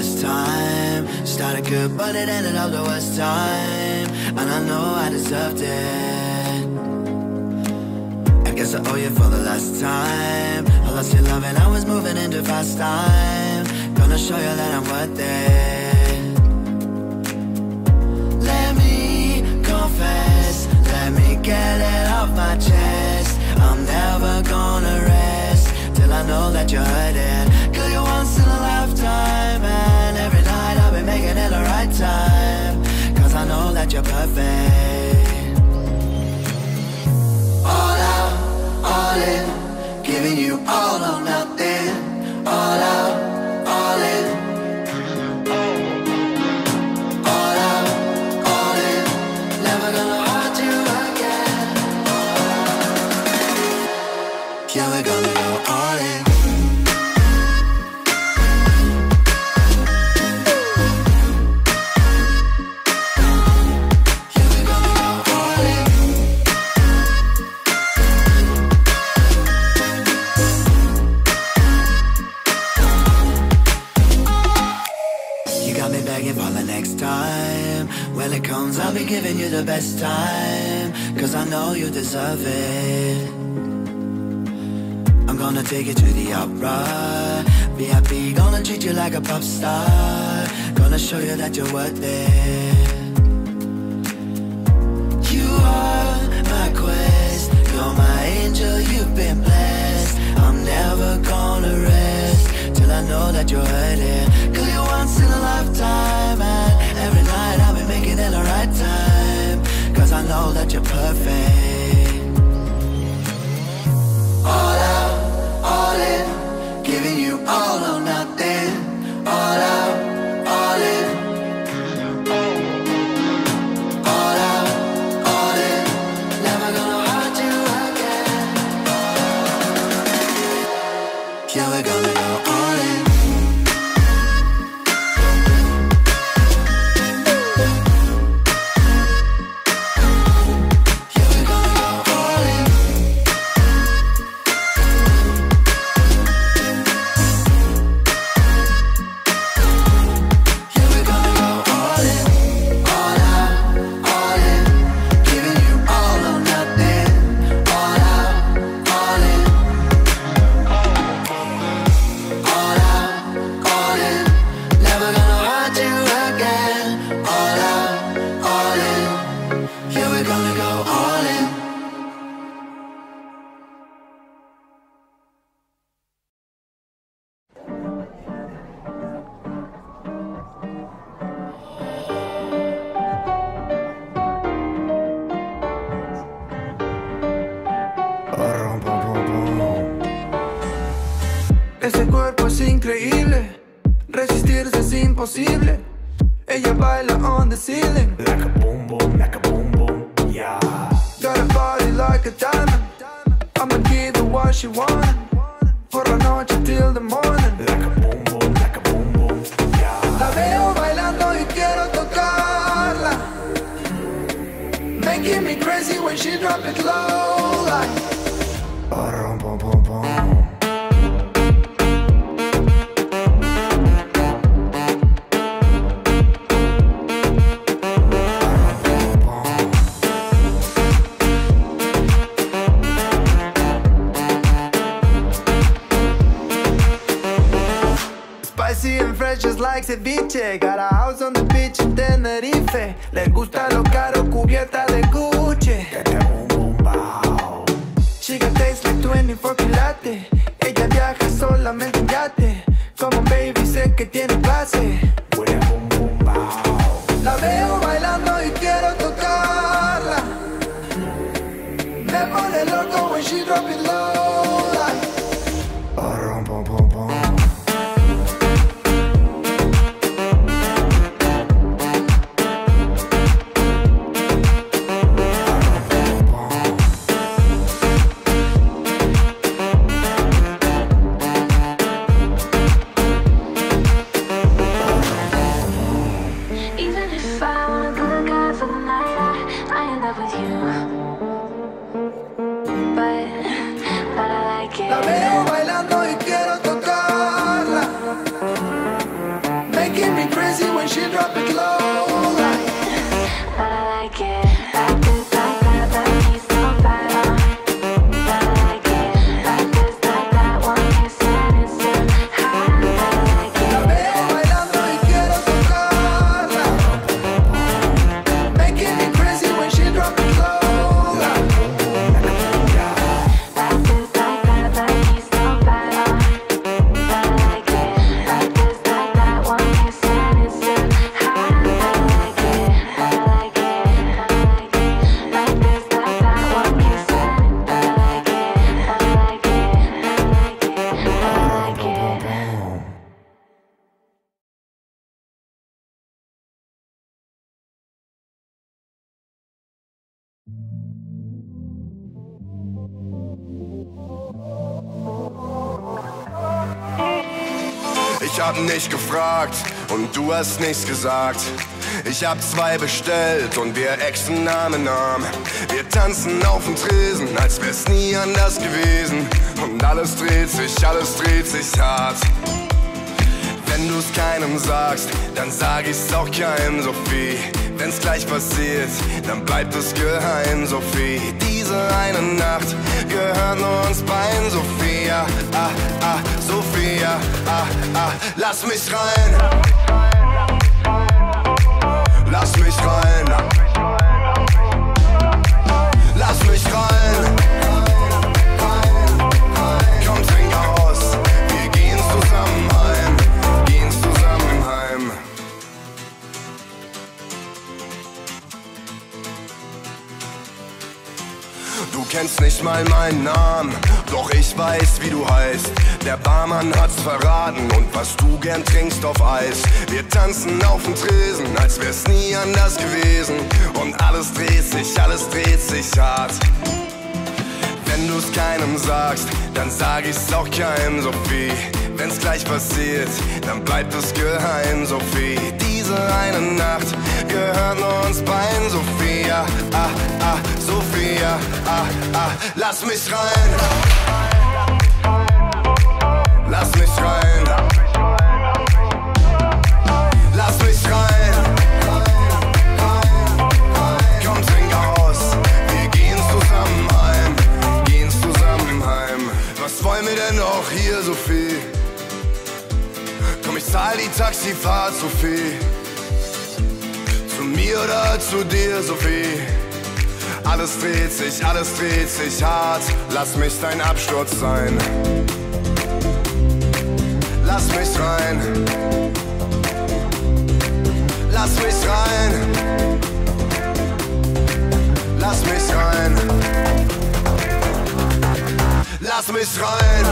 this time. Started good, but it ended up the worst time. And I know I deserved it. I guess I owe you for the last time. I lost your love and I was moving into fast time. Gonna show you that I'm worth it. Let me confess, let me get it off my chest. I'm never gonna rest till I know that you're hurting. Girl, you're once in a lifetime, and every night I've been making it the right time. Cause I know that you're perfect. All out, all in, giving you all or nothing. All out, all in. All out, all in, never gonna hurt you again. Yeah, we're gonna go all in. When it comes, I'll be giving you the best time. Cause I know you deserve it. I'm gonna take you to the opera. VIP, gonna treat you like a pop star. Gonna show you that you're worth it. You are my quest, you're my angel, you've been blessed. I'm never gonna rest till I know that you're hurting. Cause you're once in a lifetime, and every night I'll be making it the right time. Cause I know that you're perfect. All out, all in, giving you all or nothing. All out, all in. All out, all in, never gonna hurt you again. Yeah, we're gonna go all in. Ese cuerpo es increíble, resistirse es imposible. Ella baila on the ceiling, like a boom boom, yeah. Got a body like a diamond, I'ma give her what she want. Por la noche till the morning, like a boom boom, yeah. La veo bailando y quiero tocarla, making me crazy when she drop it low, like boom boom boom. Spicy and fresh just like ceviche. Got a house on the beach in Tenerife. Le gusta lo caro, cubierta de Gucci. She got taste like 24 quilates. Ella viaja solamente en yate. Como baby sé que tiene clase. La veo bailando y quiero tocarla. Me pone loco when she drop it low, like boom boom boom. Ich hab nicht gefragt und du hast nichts gesagt. Ich hab 2 bestellt und wir exen Arm in Arm. Wir tanzen auf dem Tresen, als wär's nie anders gewesen. Und alles dreht sich hart. Wenn du's keinem sagst, dann sag ich's auch keinem, Sophie. Wenn's gleich passiert, dann bleibt es geheim, Sophie. Diese eine Nacht gehört nur uns beiden, Sophia. Sophia, lass mich rein. Lass mich rein. Lass mich rein. Komm, trink aus. Wir gehen zusammen heim. Gehen zusammen heim. Du kennst nicht mal meinen Namen, doch ich weiß, wie du heißt. Der Barmann hat's verraten und was du gern trinkst auf Eis. Wir tanzen auf dem Tresen, als wär's nie anders gewesen. Und alles dreht sich hart. Wenn du's keinem sagst, dann sag ich's auch keinem, Sophie. Wenn's gleich passiert, dann bleibt es geheim, Sophie. Diese eine Nacht gehört nur uns beiden, Sophia. Sophia, lass mich rein. Lass mich rein. Lass mich rein. Komm, trink aus. Wir gehen zusammen heim. Gehen zusammen heim. Was wollen wir denn noch hier, Sophie? Komm, ich zahl die Taxifahrt, Sophie. Zu mir oder zu dir, Sophie? Alles dreht sich hart. Lass mich dein Absturz sein. Lass mich rein. Lass mich rein. Lass mich rein. Lass mich rein.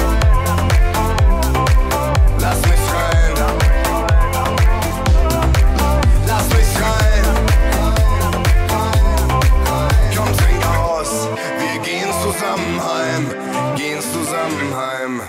Lass mich rein. Lass mich rein. Komm, trink aus. Wir gehen zusammen heim. Gehen zusammen heim.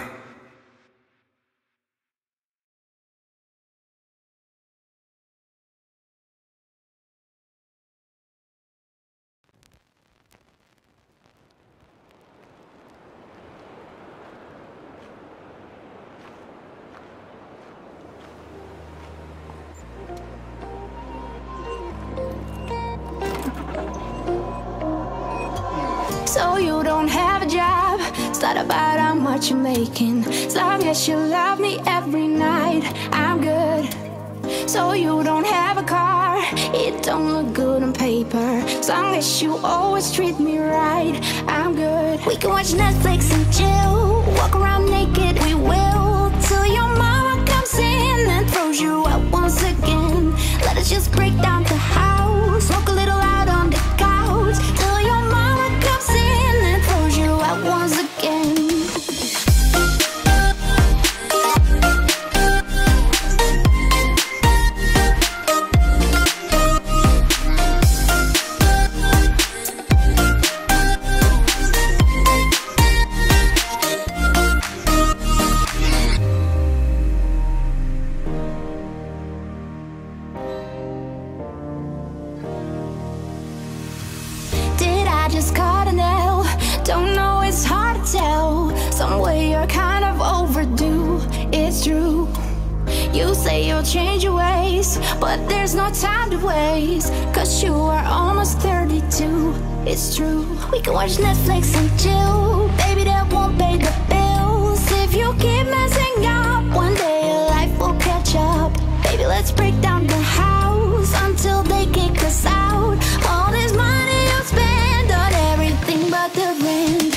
So you don't have a job, it's not about how much you're making. As long as you love me every night, I'm good. So you don't have a car, it don't look good on paper. As long as you always treat me right, I'm good. We can watch Netflix and chill, walk around naked, we will, till your mama comes in and throws you out once again. Let us just break down the house, smoke a little out on the couch, till your mama comes in and throws you out once again. Just caught an L, don't know, it's hard to tell. Some way you're kind of overdue, it's true. You say you'll change your ways, but there's no time to waste, cause you are almost 32, it's true. We can watch Netflix and chill, baby, that won't pay the bills. If you keep messing up, one day your life will catch up. Baby, let's break down the house until they kick us out. All this money you spend on everything but the rent.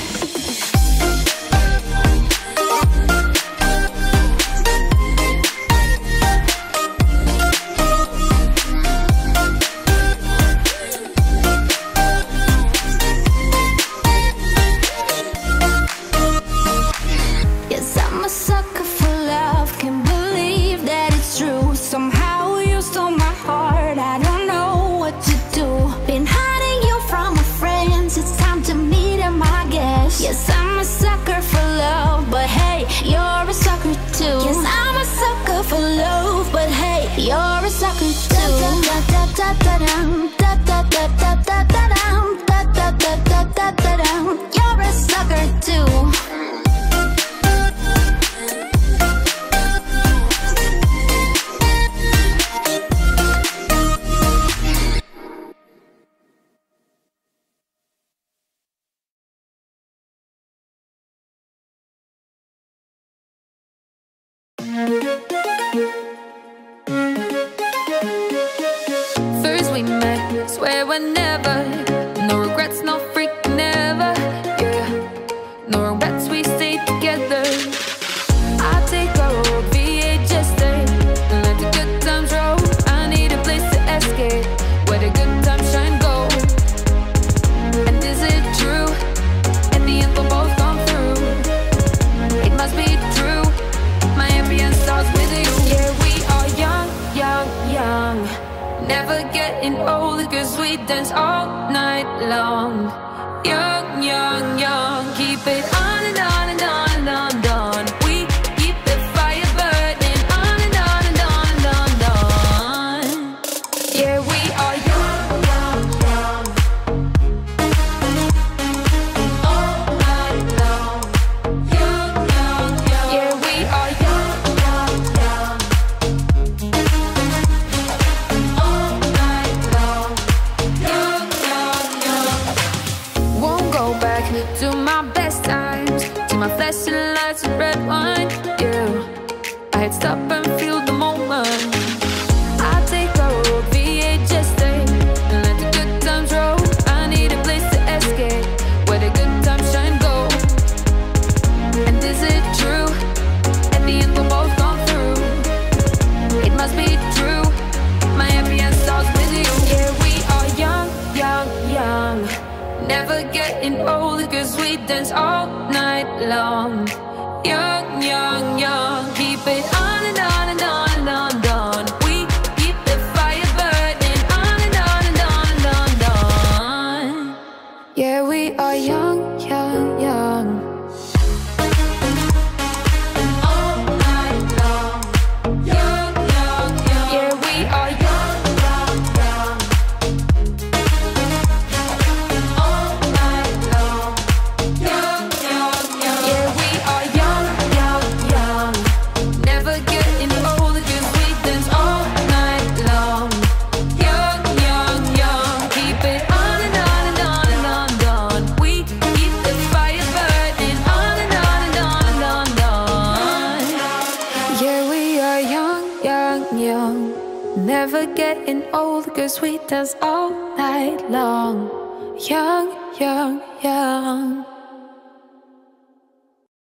keep it on and on and on and on and on. We keep the fire burning on and on and on and on and on. Yeah, we are young, young, young. All night long. Young, young, young. Yeah, we are young, young, young. All night long. Young, young, young. Won't go back to my best times, to my flashing lights and red wine. Yeah, I'd stop and feel the moment. I'll take a road, VHS tape, and let the good times roll. I need a place to escape, where the good times shine gold. And is it true? At the end we'll both come through. It must be true. My happy end starts with you. Yeah, we are young, young, young. Never getting old, cause we dance all night long. Young, young, young. Keep it on and on and on and on and on. We keep the fire burning on and on and on and on and on. Yeah, we are young, young, young. All night long. Young, young, young. Yeah, we are young, young, young. All night long. Young, young, young. Yeah, we are young, young, young. Never getting old, cause we dance all night long. Young, young, young. Keep it on and on and on and on and on. We keep the fire burning on and on and on and on and on. Yeah, we are young, young, young. Never getting old, cause we dance all night long. Young, young, young.